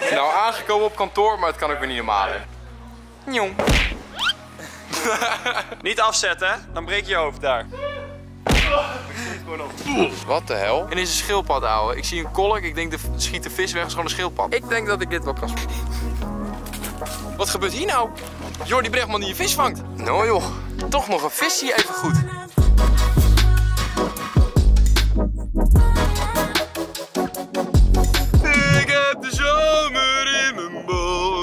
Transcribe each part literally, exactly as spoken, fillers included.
Nou, aangekomen op kantoor, maar het kan ook weer niet normaal. Jong. Niet afzetten, hè? Dan breek je je hoofd daar. Wat de hel? En is een schildpad, ouwe. Ik zie een kolk, ik denk de schiet de vis weg, is gewoon een schildpad. Ik denk dat ik dit wel kan. Wat gebeurt hier nou? Jordi Bregman die een vis vangt. Nou joh, toch nog een vis hier even goed. Ik heb de zomer in mijn bol.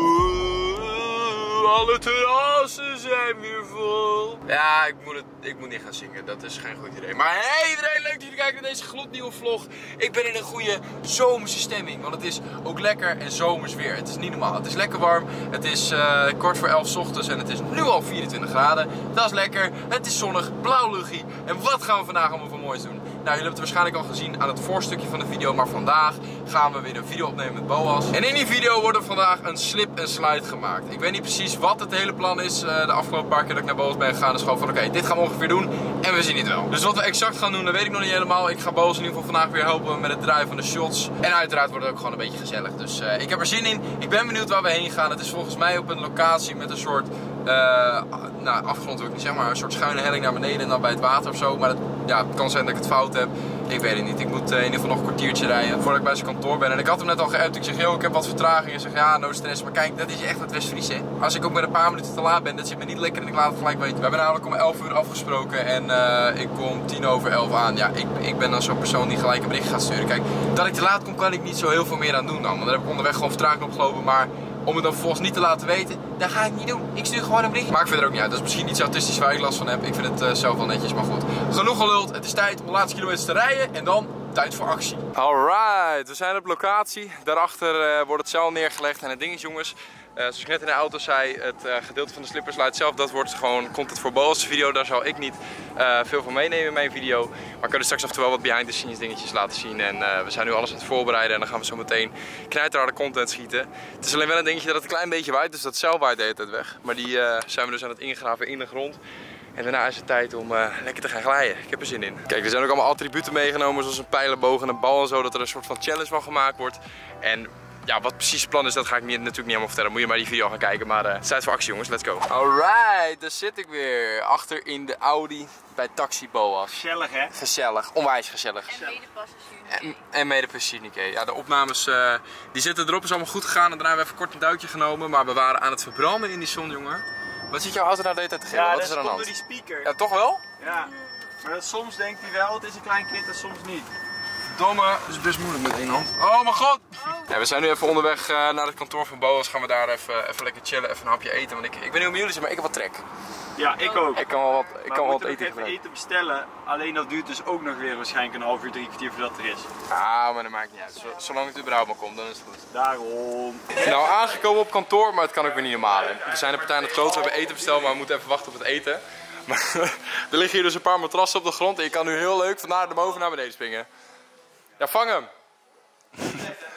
Alle terrassen zijn weer vol. Ja, ik moet, het, ik moet niet gaan zingen. Dat is geen goed idee. Maar hey iedereen, leuk dat jullie kijken naar deze gloednieuwe vlog. Ik ben in een goede zomerse stemming. Want het is ook lekker en zomers weer. Het is niet normaal. Het is lekker warm. Het is uh, kwart voor elf 's ochtends en het is nu al vierentwintig graden. Dat is lekker. Het is zonnig, blauw luchtje. En wat gaan we vandaag allemaal voor moois doen? Nou, jullie hebben het waarschijnlijk al gezien aan het voorstukje van de video. Maar vandaag gaan we weer een video opnemen met Boas. En in die video wordt er vandaag een slip en slide gemaakt. Ik weet niet precies wat het hele plan is. Uh, de afgelopen paar keer dat ik naar Boas ben gegaan is gewoon van oké, okay, dit gaan we ongeveer doen. En we zien het wel. Dus wat we exact gaan doen, dat weet ik nog niet helemaal. Ik ga Boas in ieder geval vandaag weer helpen met het draaien van de shots. En uiteraard wordt het ook gewoon een beetje gezellig. Dus uh, ik heb er zin in. Ik ben benieuwd waar we heen gaan. Het is volgens mij op een locatie met een soort... Uh, nou, afgrond wil ik niet zeggen, maar een soort schuine helling naar beneden en dan bij het water of zo. Maar het, ja, het kan zijn dat ik het fout heb. Ik weet het niet. Ik moet uh, in ieder geval nog een kwartiertje rijden voordat ik bij zijn kantoor ben. En ik had hem net al geappt. Ik zeg, yo, ik heb wat vertraging. Hij zegt, ja, no stress. Maar kijk, dat is echt het West-Fries, hè. Als ik ook met een paar minuten te laat ben, dat zit me niet lekker en ik laat het gelijk weten. We hebben namelijk om elf uur afgesproken en uh, ik kom tien over elf aan. Ja, ik, ik ben dan zo'n persoon die gelijk een bericht gaat sturen. Kijk, dat ik te laat kom, kan ik niet zo heel veel meer aan doen dan. Want dan heb ik onderweg gewoon vertraging opgelopen, maar... om het dan vervolgens niet te laten weten, dat ga ik niet doen. Ik stuur gewoon een bericht. Maakt verder ook niet uit. Dat is misschien iets autistisch waar ik last van heb. Ik vind het uh, zelf wel netjes, maar goed. Genoeg geluld. Het is tijd om de laatste kilometers te rijden. En dan tijd voor actie. Alright, we zijn op locatie. Daarachter uh, wordt het zeil neergelegd. En het ding is, jongens, uh, zoals ik net in de auto zei, het uh, gedeelte van de slipperslide zelf, dat wordt gewoon content voor Boas' video. Daar zal ik niet uh, veel van meenemen in mijn video. Maar ik kan er straks af en toe wel wat behind the scenes dingetjes laten zien. En uh, we zijn nu alles aan het voorbereiden en dan gaan we zo meteen knijterharde content schieten. Het is alleen wel een dingetje dat het een klein beetje waait, dus dat zeil waait de hele tijd weg. Maar die uh, zijn we dus aan het ingraven in de grond. En daarna is het tijd om uh, lekker te gaan glijden. Ik heb er zin in. Kijk, er zijn ook allemaal attributen meegenomen, zoals een pijlenboog en een bal en zo, dat er een soort van challenge van gemaakt wordt. En ja, wat precies het plan is, dat ga ik niet, natuurlijk niet helemaal vertellen. Moet je maar die video gaan kijken. Maar uh, het is tijd voor actie, jongens. Let's go. Alright, daar zit ik weer. Achter in de Audi bij Taxi Boas. Gezellig, hè? Gezellig, onwijs gezellig. En medepassagier. En, en medepassagier Niké. Ja, de opnames uh, die zitten erop, is allemaal goed gegaan. En daarna hebben we even kort een duikje genomen. Maar we waren aan het verbranden in die zon, jongen. Wat zit jouw auto nou de hele tijd te gillen? Ja, Wat is er aan de komt hand? door die speaker. Ja, toch wel? Ja. Maar dat, soms denkt hij wel, het is een klein kind en soms niet. Domme, het is best moeilijk met één hand. Oh mijn god! Oh. Ja, we zijn nu even onderweg uh, naar het kantoor van Boas. Gaan we daar even, even lekker chillen, even een hapje eten. Want ik, ik weet niet hoe jullie zijn, maar ik heb wat trek. Ja, ik ook. Ik kan wel wat, ik maar kan we wel wat moeten eten nog even eten bestellen. Alleen dat duurt dus ook nog weer waarschijnlijk een half uur, drie kwartier voordat het er is. Ah, maar dat maakt niet uit. Zolang het überhaupt maar komt, dan is het goed. Daarom. Nou, aangekomen op kantoor, maar het kan ook weer niet normaal. Hè. We zijn de partij aan het groot, we hebben eten besteld, maar we moeten even wachten op het eten. Maar er liggen hier dus een paar matrassen op de grond en je kan nu heel leuk van naar boven naar beneden springen. Ja, vang hem! Dat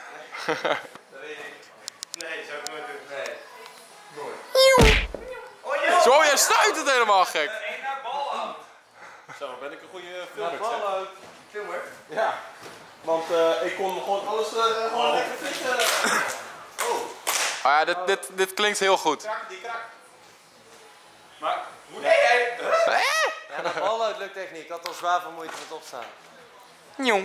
weet ik. Nee, zou ik nooit doen. Nee. Nooit. Oh, joh. Zo, jij stuit het helemaal gek! Eén naar bal aan. Zo, ben ik een goede Veel bal uit. Filmer. Ja. Want uh, ik kon gewoon alles uh, gewoon oh. lekker vliegen. Oh. Ah ja, dit, dit, dit klinkt heel goed. Krak, die krak. Maar, hoe Nee, hey. Eh? Ja, dat bal uit lukt echt niet. Ik had al zwaar veel moeite met opstaan. Jong.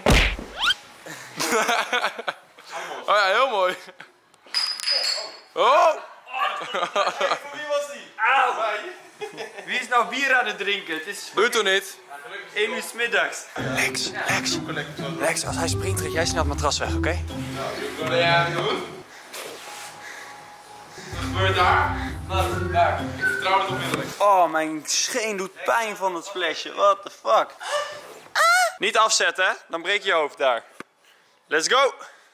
Oh ja, heel mooi. Oh! wie was die? Auw! Wie is nou bier aan het drinken? Het is Doe het toch niet? één uur 's middags. Lex, Lex. Lex, als hij springt, trek jij snel het matras weg, oké? Okay? Wat ben jij aan het doen? Wat gebeurt daar? Wat? Daar. Ik vertrouw het onmiddellijk. Oh, mijn scheen doet pijn van het flesje. What the fuck? Niet afzetten, hè? Dan breek je je hoofd daar. Let's go!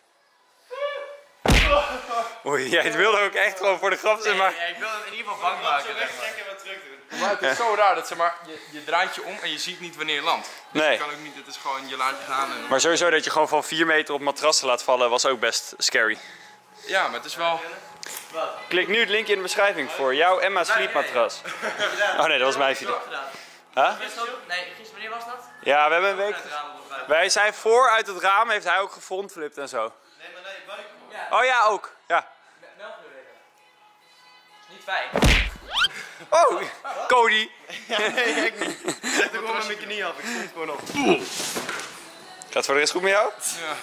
Oei, jij wilde ook echt gewoon voor de grap zijn, maar... Ja, ik wil hem in ieder geval bang maken. wegtrekken en wat terug doen. Maar het is zo raar dat zeg maar, je, je draait je om en je ziet niet wanneer je landt. Dus Nee. je kan ook niet, het is gewoon, je laat je gaan en... Maar sowieso dat je gewoon van vier meter op matrassen laat vallen was ook best scary. Ja, maar het is wel... Klik nu het linkje in de beschrijving voor jouw Emma sleepmatras. Oh nee, dat was mijn video. Huh? Nee, gisteren, wanneer was dat? Ja, we hebben een week... Wij zijn voor uit het raam, heeft hij ook gefrontflipt en zo. Nee, maar nee, buik. Oh ja, ook. Ja. Niet fijn. Oh, Cody. Ja, nee, ik niet. Zet er gewoon met mijn knie af, ik stond gewoon op. Gaat het voor de rest goed met jou? Ja.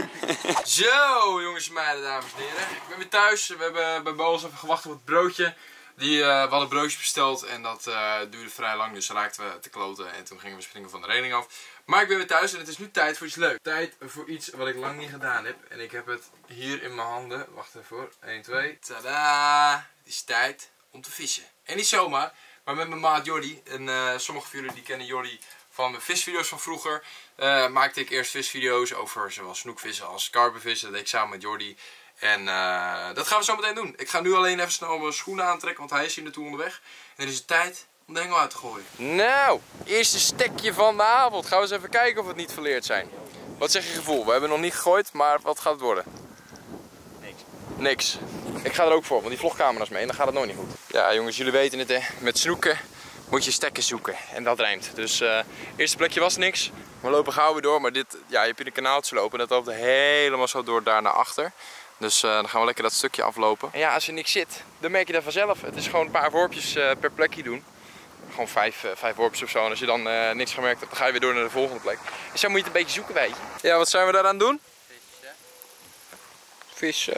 Zo, jongens en meiden, dames en heren. Ik ben weer thuis. We hebben bij Boos even gewacht op het broodje. Die, uh, we hadden broodjes besteld en dat uh, duurde vrij lang, dus raakten we te kloten en toen gingen we springen van de reling af. Maar ik ben weer thuis en het is nu tijd voor iets leuks. Tijd voor iets wat ik lang niet gedaan heb. En ik heb het hier in mijn handen. Wacht even hoor. één, twee. Tadaa! Het is tijd om te vissen. En niet zomaar, maar met mijn maat Jordi. En uh, sommigen van jullie die kennen Jordi van mijn visvideo's van vroeger. Uh, maakte ik eerst visvideo's over zowel snoekvissen als karpenvissen. Dat deed ik samen met Jordi. En uh, dat gaan we zo meteen doen. Ik ga nu alleen even snel mijn schoenen aantrekken, want hij is hier naartoe onderweg. En dan is het tijd om de hengel uit te gooien. Nou, eerste stekje van de avond. Gaan we eens even kijken of we het niet verleerd zijn. Wat zeg je gevoel? We hebben nog niet gegooid, maar wat gaat het worden? Niks. Niks. Ik ga er ook voor, want die vlogcamera's mee en dan gaat het nooit niet goed. Ja jongens, jullie weten het hè. Met snoeken moet je stekken zoeken. En dat rijmt. Dus uh, eerste plekje was niks. We lopen gauw weer door, maar dit, ja, je hebt hier een kanaaltje lopen. Dat loopt helemaal zo door daar naar achter. Dus uh, dan gaan we lekker dat stukje aflopen. En ja, als er niks zit, dan merk je dat vanzelf. Het is gewoon een paar worpjes uh, per plekje doen. Gewoon vijf, uh, vijf worpjes of zo. En als je dan uh, niks gemerkt hebt, dan ga je weer door naar de volgende plek. En zo moet je het een beetje zoeken, weet je. Ja, wat zijn we daar aan het doen? Vissen. Vissen.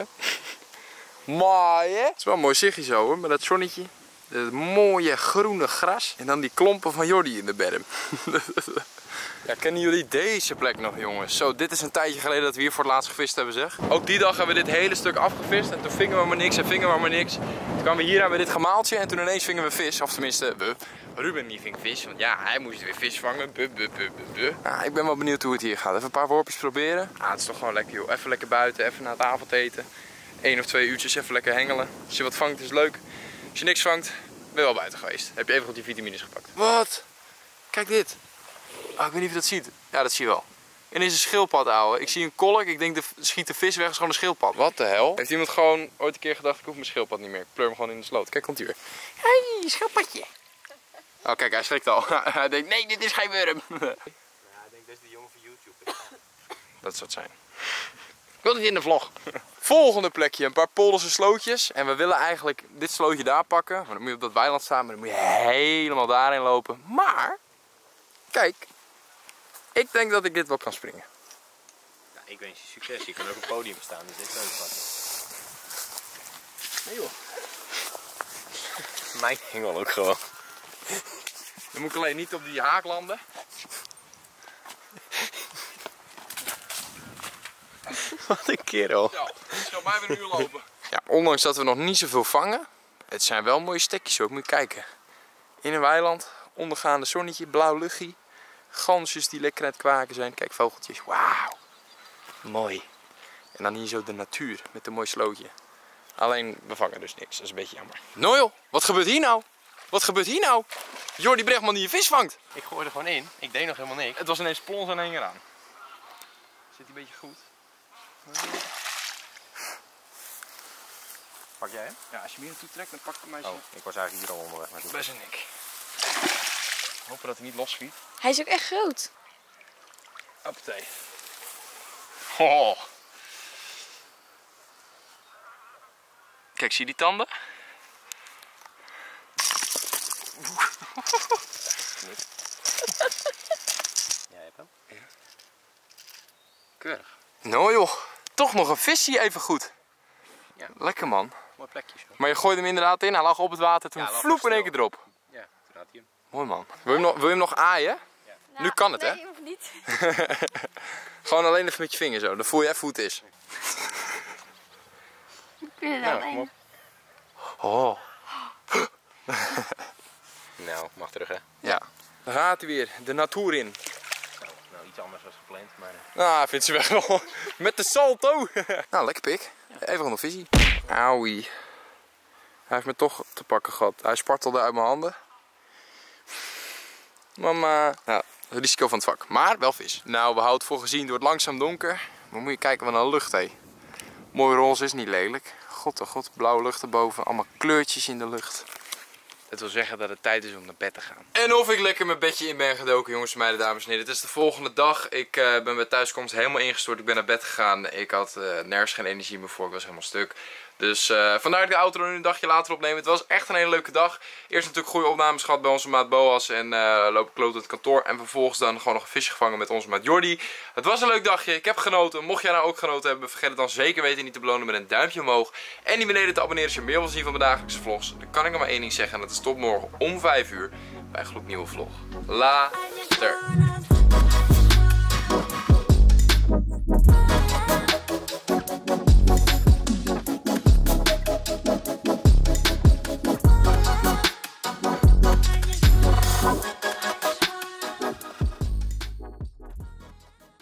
Mooi hè? Het is wel een mooi zichtje zo hoor, met dat zonnetje. Het mooie groene gras. En dan die klompen van Jordi in de berm. Ja, kennen jullie deze plek nog jongens? Zo, dit is een tijdje geleden dat we hier voor het laatst gevist hebben zeg. Ook die dag hebben we dit hele stuk afgevist en toen vingen we maar niks en vingen we maar niks. Toen kwamen we hier aan bij dit gemaaltje en toen ineens vingen we vis. Of tenminste, we. Ruben die ving vis, want ja, hij moest weer vis vangen. Buh, buh, buh, buh, buh. Nou, ik ben wel benieuwd hoe het hier gaat. Even een paar worpjes proberen. Ah, het is toch gewoon lekker joh. Even lekker buiten, even na het avondeten. Eén of twee uurtjes even lekker hengelen. Als je wat vangt is leuk. Als je niks vangt, ben je wel buiten geweest. Heb je even goed die vitamines gepakt. Wat? Kijk dit. Oh, ik weet niet of je dat ziet. Ja, dat zie je wel. En is een schildpad, ouwe. Ik zie een kolk. Ik denk, de schiet de vis weg. is gewoon een schildpad. Wat de hel? Heeft iemand gewoon ooit een keer gedacht, ik hoef mijn schildpad niet meer. Ik pleur hem gewoon in de sloot. Kijk, komt hij weer. Hé, schildpadje. Oh, kijk, hij schrikt al. Hij denkt, nee, dit is geen worm. Ja, ik denk dat is de jongen van YouTube. Dat zou het zijn. Ik wil het in de vlog. Volgende plekje, een paar Polderse slootjes. En we willen eigenlijk dit slootje daar pakken. Maar dan moet je op dat weiland staan, maar dan moet je helemaal daarin lopen. Maar, kijk. Ik denk dat ik dit wel kan springen. Nou, ik wens je succes. Je kan ook op het podium staan, dus dit kan ook pakken. Nee joh. Mijn hengel ook gewoon. Dan moet ik alleen niet op die haak landen. Wat een kerel. Ja, ik zal mij weer een uur lopen. Ja, ondanks dat we nog niet zoveel vangen. Het zijn wel mooie stekjes hoor, moet je kijken. In een weiland, ondergaande zonnetje, blauw luchtje. Gansjes die lekker aan het kwaken zijn. Kijk, vogeltjes. Wauw. Mooi. En dan hier zo de natuur met een mooi slootje. Alleen, we vangen dus niks. Dat is een beetje jammer. Nou joh, wat gebeurt hier nou? Wat gebeurt hier nou? Jordi Brechtman die je vis vangt. Ik gooi er gewoon in. Ik deed nog helemaal niks. Het was ineens plons en heen aan. Zit hij een beetje goed? Pak jij hem? Ja, als je hem hier naartoe trekt, dan pak ik hem mij zo. Oh, ik was eigenlijk hier al onderweg naartoe. Best en ik. Hopen dat hij niet losschiet. Hij is ook echt groot. Hoppatee. Oh. Kijk, zie je die tanden? Jij hebt hem? Keurig. Nou joh, toch nog een visje even goed. Ja. Lekker man. Mooi plekje zo. Maar je gooide hem inderdaad in, hij lag op het water, toen Ja, lag vloep er in één keer stil. erop. Ja, toen had hij hem. Mooi man. Wil je hem nog, wil je hem nog aaien? Nou, Nu kan het, hè? Nee, hoeft niet. Gewoon alleen even met je vinger zo, dan voel je even hoe het is. Ik vind het Nou, alleen. kom op. Oh. Nou, mag terug hè. Ja. Dan gaat hij weer, de natuur in. Zo, nou iets anders dan gepland, maar... Uh... Nou, vindt ze wel. Met de salto. Nou, lekker pik. Even gewoon een visie. Auwie. Hij heeft me toch te pakken gehad. Hij spartelde uit mijn handen. Mama. Nou, het risico van het vak. Maar wel vis. Nou, we houden voor gezien door het langzaam donker. Maar moet je kijken wat een lucht hé. Mooi roze is niet lelijk. God oh god, blauwe lucht erboven. Allemaal kleurtjes in de lucht. Dat wil zeggen dat het tijd is om naar bed te gaan. En of ik lekker mijn bedje in ben gedoken, jongens en meiden, dames en heren. Het is de volgende dag. Ik uh, ben bij thuiskomst helemaal ingestort. Ik ben naar bed gegaan. Ik had uh, nergens geen energie meer voor. Ik was helemaal stuk. Dus uh, vandaar dat ik de outro nu een dagje later opneem. Het was echt een hele leuke dag. Eerst natuurlijk goede opnames gehad bij onze maat Boas. En uh, lopen kloot uit het kantoor. En vervolgens dan gewoon nog een visje gevangen met onze maat Jordi. Het was een leuk dagje. Ik heb genoten. Mocht jij nou ook genoten hebben, vergeet het dan zeker weten niet te belonen met een duimpje omhoog. En niet beneden te abonneren als je meer wil zien van mijn dagelijkse vlogs. Dan kan ik nog maar één ding zeggen. En dat is tot morgen om vijf uur bij een gloednieuwe vlog. Later.